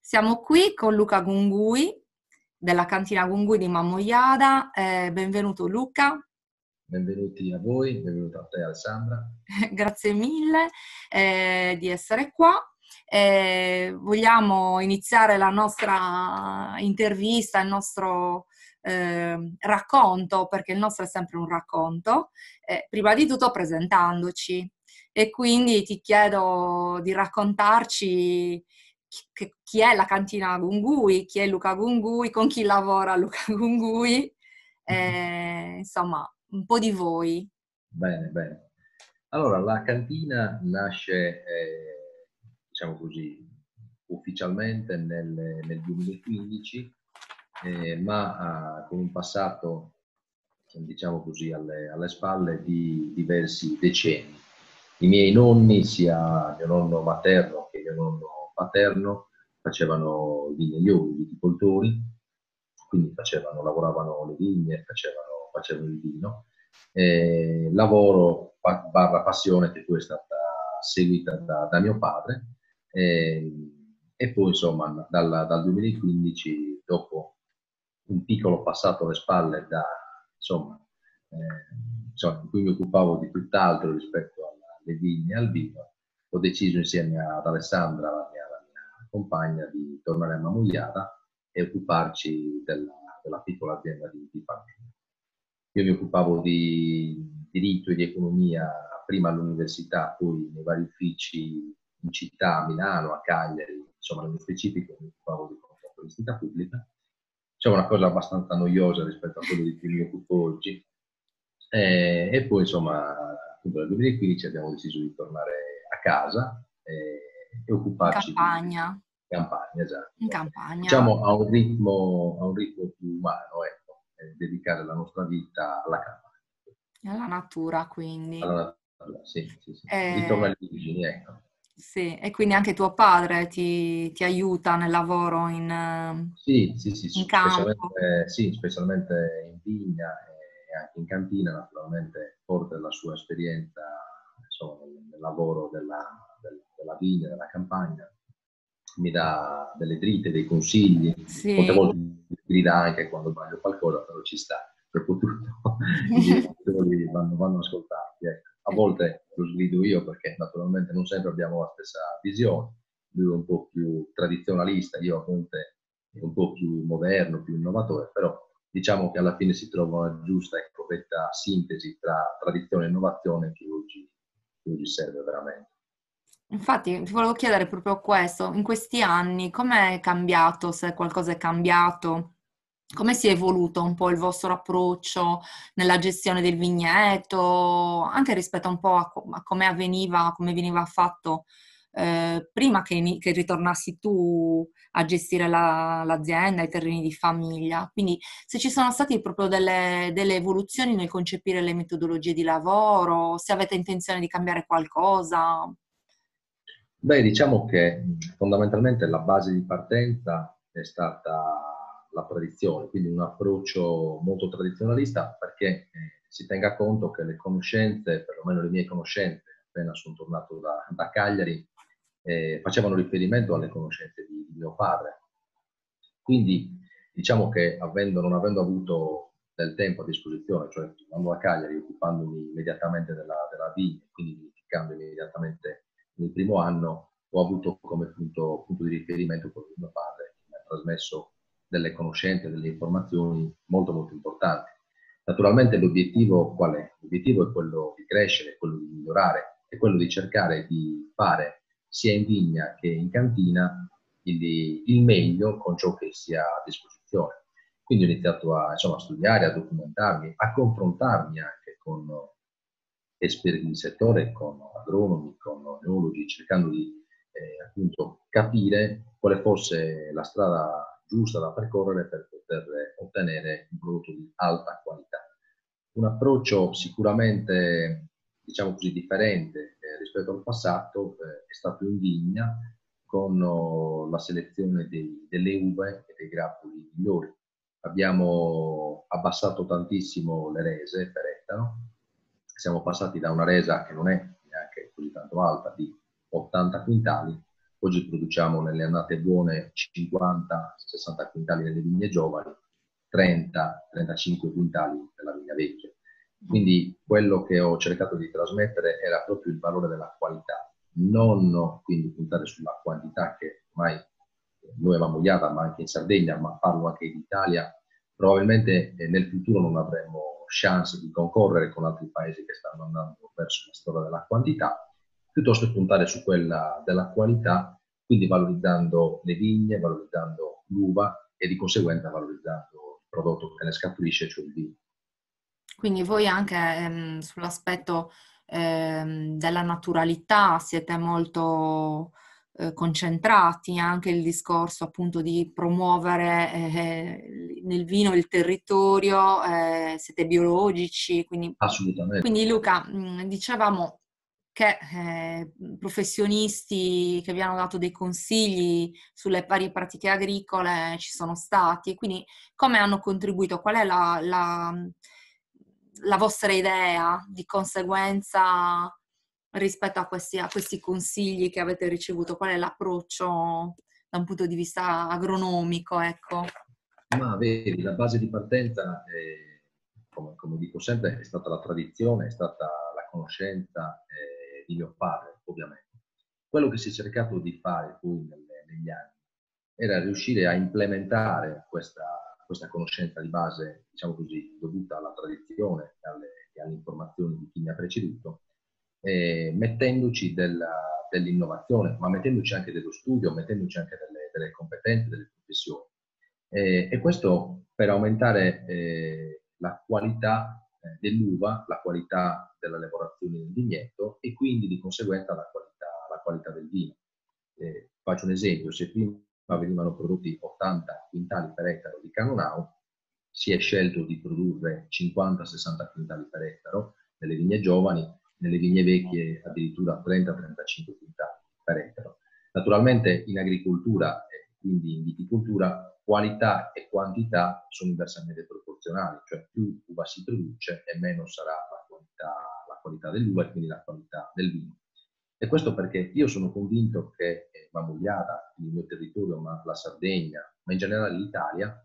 Siamo qui con Luca Gungui della cantina Gungui di Mammoiada. Benvenuto Luca, Benvenuti a voi, benvenuta a te Alessandra. grazie mille di essere qua. Vogliamo iniziare la nostra intervista, il nostro racconto, perché il nostro è sempre un racconto, prima di tutto presentandoci. E quindi ti chiedo di raccontarci chi è la cantina Gungui, chi è Luca Gungui, con chi lavora Luca Gungui, insomma, un po' di voi. Bene, bene. Allora, la cantina nasce, diciamo così, ufficialmente nel 2015, ma con un passato, diciamo così, alle spalle di diversi decenni. I miei nonni, sia mio nonno materno che mio nonno paterno, facevano vignaioli, viticoltori, quindi lavoravano le vigne, facevano il vino. Lavoro barra passione che poi è stata seguita da mio padre, e poi insomma dal 2015, dopo un piccolo passato alle spalle in cui mi occupavo di tutt'altro rispetto alle vigne e al vino, ho deciso insieme ad Alessandra, la mia compagna, di tornare a Mammugliara e occuparci della piccola azienda di famiglia. Io mi occupavo di diritto e di economia prima all'università, poi nei vari uffici in città, a Milano, a Cagliari, insomma nello specifico mi occupavo di contrattualistica pubblica. Diciamo una cosa abbastanza noiosa rispetto a quello di cui mi occupo oggi. E poi insomma appunto nel 2015 abbiamo deciso di tornare a casa e In occuparci di campagna, campagna, in esatto. campagna, Diciamo a un ritmo più umano, ecco, dedicare la nostra vita alla campagna. nella natura quindi. Alla natura, sì, sì, sì. Ritorno Eh, alle origini, ecco. sì, e quindi anche tuo padre ti aiuta nel lavoro Sì, sì, sì, in campo. specialmente in vigna e anche in cantina, naturalmente porta la sua esperienza, insomma, nel lavoro della vigna, della campagna, mi dà delle dritte, dei consigli, molte Sì. volte mi grida anche quando sbaglio qualcosa, però ci sta, dopo tutto i genitori vanno ascoltati. Ecco. A volte lo sgrido io perché naturalmente non sempre abbiamo la stessa visione, lui è un po' più tradizionalista, io appunto un po' più moderno, più innovatore, però diciamo che alla fine si trova una giusta e corretta sintesi tra tradizione e innovazione che oggi serve veramente. Infatti, ti volevo chiedere proprio questo, in questi anni com'è cambiato, se qualcosa è cambiato, come si è evoluto un po' il vostro approccio nella gestione del vigneto, anche rispetto un po' a come avveniva, come veniva fatto prima che ritornassi tu a gestire l'azienda, i terreni di famiglia. Quindi se ci sono state proprio delle evoluzioni nel concepire le metodologie di lavoro, se avete intenzione di cambiare qualcosa. Beh, diciamo che fondamentalmente la base di partenza è stata la tradizione, quindi un approccio molto tradizionalista perché si tenga conto che le conoscenze, perlomeno le mie conoscenze, appena sono tornato da Cagliari, facevano riferimento alle conoscenze di mio padre. Quindi diciamo che non avendo avuto del tempo a disposizione, cioè andando a Cagliari, occupandomi immediatamente della vigna, quindi verificando immediatamente nel primo anno, ho avuto come punto di riferimento quello di mio padre, che mi ha trasmesso delle conoscenze, delle informazioni molto molto importanti. Naturalmente l'obiettivo qual è? L'obiettivo è quello di crescere, quello di migliorare, è quello di cercare di fare sia in vigna che in cantina il meglio con ciò che si ha a disposizione. Quindi ho iniziato a studiare, a documentarmi, a confrontarmi anche con esperti del settore, con agronomi, con neologi, cercando di appunto capire quale fosse la strada giusta da percorrere per poter ottenere un prodotto di alta qualità. Un approccio sicuramente, diciamo così, differente rispetto al passato è stato in vigna con la selezione delle uve e dei grappoli migliori. Abbiamo abbassato tantissimo le rese per ettaro, siamo passati da una resa che non è neanche così tanto alta, di 80 quintali, Oggi produciamo nelle annate buone 50-60 quintali nelle vigne giovani, 30-35 quintali nella vigna vecchia. Quindi quello che ho cercato di trasmettere era proprio il valore della qualità, non quindi puntare sulla quantità che ormai noi avevamo Mogliata, ma anche in Sardegna, ma parlo anche in Italia. Probabilmente nel futuro non avremo chance di concorrere con altri paesi che stanno andando verso la storia della quantità, piuttosto che puntare su quella della qualità, quindi valorizzando le vigne, valorizzando l'uva e di conseguenza valorizzando il prodotto che ne scaturisce, cioè il vino. Quindi voi anche sull'aspetto della naturalità siete molto concentrati, anche il discorso appunto di promuovere nel vino il territorio, siete biologici, Assolutamente. quindi Luca, dicevamo che professionisti che vi hanno dato dei consigli sulle varie pratiche agricole ci sono stati, quindi come hanno contribuito? Qual è la vostra idea di conseguenza rispetto a questi consigli che avete ricevuto? Qual è l'approccio da un punto di vista agronomico, ecco? Ma vedi, la base di partenza, come dico sempre, è stata la tradizione, è stata la conoscenza di mio padre, ovviamente. Quello che si è cercato di fare poi negli anni era riuscire a implementare questa conoscenza di base, diciamo così, dovuta alla tradizione e alle informazioni di chi mi ha preceduto, mettendoci dell'innovazione, ma mettendoci anche dello studio, mettendoci anche delle competenze, delle professioni. E questo per aumentare la qualità dell'uva, la qualità della lavorazione del vigneto e quindi di conseguenza la qualità del vino. Faccio un esempio, se prima venivano prodotti 80 quintali per ettaro di Canonau, si è scelto di produrre 50-60 quintali per ettaro nelle vigne giovani, nelle vigne vecchie addirittura 30-35 quintali per ettaro. Naturalmente in agricoltura e quindi in viticoltura qualità e quantità sono inversamente proporzionali, cioè più uva si produce e meno sarà la qualità dell'uva e quindi la qualità del vino. E questo perché io sono convinto che Mamugliara, il mio territorio, ma la Sardegna, ma in generale l'Italia,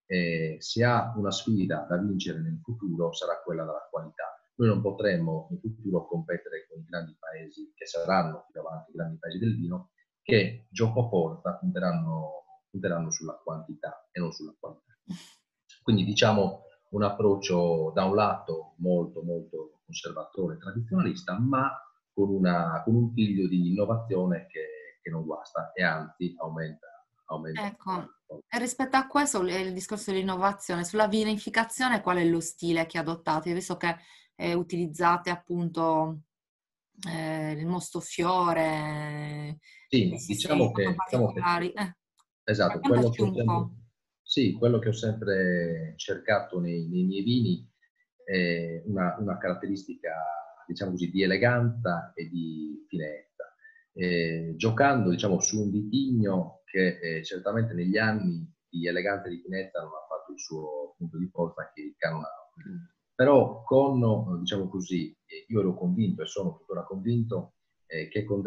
se ha una sfida da vincere nel futuro sarà quella della qualità. Noi non potremo in futuro competere con i grandi paesi che saranno più avanti, i grandi paesi del vino, che gioco a porta punteranno sulla quantità e non sulla qualità. Quindi diciamo un approccio da un lato molto molto conservatore, tradizionalista, ma con un piglio di innovazione che non guasta e anzi aumenta Ecco, e rispetto a questo, il discorso dell'innovazione, sulla vinificazione, qual è lo stile che adottate? Visto che utilizzate appunto il mostoffiore, Sì, sistemi molto diciamo che particolari. esatto, Raccontaci un po'. sì, quello che ho sempre cercato nei miei vini è una caratteristica, diciamo così, di eleganza e di finezza. Giocando, diciamo, su un vitigno che certamente negli anni di eleganza e di finezza non ha fatto il suo punto di forza, che è il Canonau. Però con, diciamo così, io ero convinto e sono tuttora convinto che con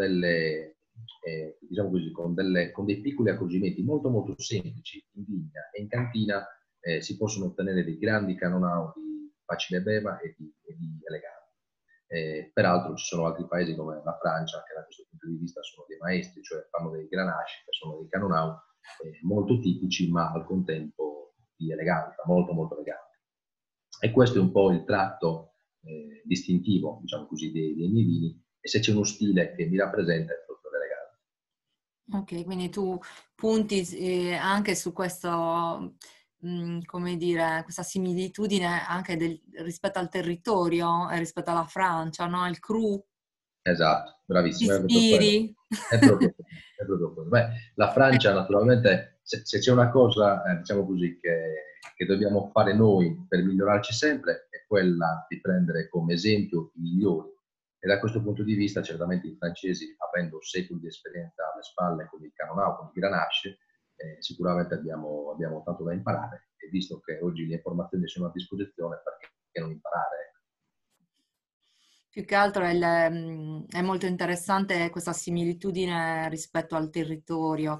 diciamo così, con dei piccoli accorgimenti molto molto semplici in vigna e in cantina si possono ottenere dei grandi Canonau di facile beva e di eleganza. Peraltro ci sono altri paesi come la Francia che da questo punto di vista sono dei maestri, cioè fanno dei Grenache, che sono dei Canonau molto tipici ma al contempo di eleganza, molto molto eleganti. E questo è un po' il tratto distintivo, diciamo così, dei miei vini, e se c'è uno stile che mi rappresenta è proprio l'eleganza. Ok, quindi tu punti anche su questo, come dire, questa similitudine anche rispetto al territorio e rispetto alla Francia, no? Il cru, Esatto, ti bravissimo, è proprio quello. ispiri. È proprio quello. Beh, la Francia, naturalmente, se c'è una cosa, diciamo così, che dobbiamo fare noi per migliorarci sempre, è quella di prendere come esempio i migliori. E da questo punto di vista, certamente i francesi, avendo secoli di esperienza alle spalle con il Canonau, con il Grenache, sicuramente abbiamo tanto da imparare. E visto che oggi le informazioni sono a disposizione, perché non imparare? Più che altro è molto interessante questa similitudine rispetto al territorio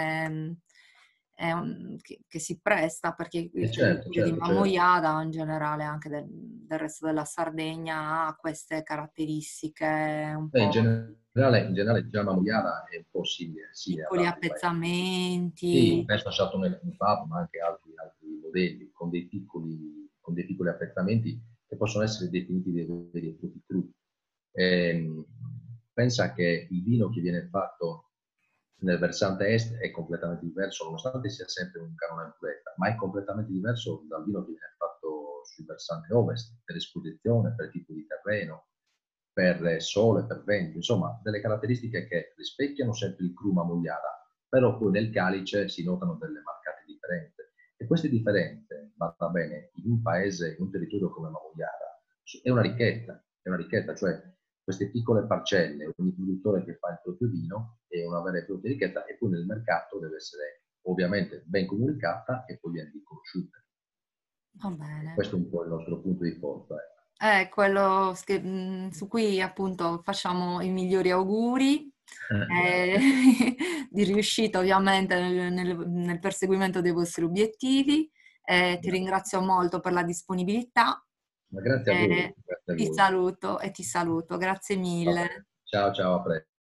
che si presta, perché il Certo, territorio di certo, certo. Mamoiada, in generale anche del resto della Sardegna, ha queste caratteristiche un Beh, po' in generale già Mamoiara è un po' simile ad piccoli altri paesi. Sì, appezzamenti. penso a Chateauneuf du Pape, ma anche altri modelli con dei piccoli appezzamenti che possono essere definiti dei veri e propri cru. Ehm, Pensa che il vino che viene fatto nel versante est è completamente diverso, nonostante sia sempre un canone in cuvetta, ma è completamente diverso dal vino che viene fatto sul versante ovest, per esposizione, per tipo di terreno, per sole, per vento, insomma, delle caratteristiche che rispecchiano sempre il cru Mamugliara, però poi nel calice si notano delle marcate differenze. E queste differenze, va bene, in un paese, in un territorio come Mamugliara, è una ricchezza, cioè queste piccole parcelle, ogni produttore che fa il proprio vino è una vera e propria ricchezza e poi nel mercato deve essere ovviamente ben comunicata e poi ben riconosciuta. Va E bene. questo è un po' il nostro punto di forza. È quello su cui appunto facciamo i migliori auguri, eh, Grazie. di riuscita ovviamente nel perseguimento dei vostri obiettivi. Ti Grazie. ringrazio molto per la disponibilità. Ma grazie a voi, grazie a Ti voi. saluto e ti saluto. Grazie Va bene. mille. Ciao, ciao, a presto.